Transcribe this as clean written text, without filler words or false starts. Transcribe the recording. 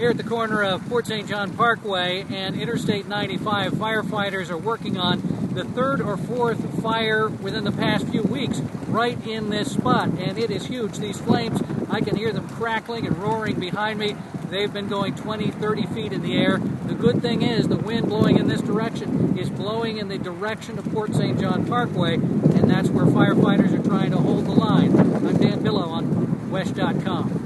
Here at the corner of Port St. John Parkway and Interstate 95, firefighters are working on the third or fourth fire within the past few weeks right in this spot, and it is huge. These flames, I can hear them crackling and roaring behind me. They've been going 20, 30 feet in the air. The good thing is the wind blowing in this direction is blowing in the direction of Port St. John Parkway, and that's where firefighters are trying to hold the line. I'm Dan Billow on WESH.com.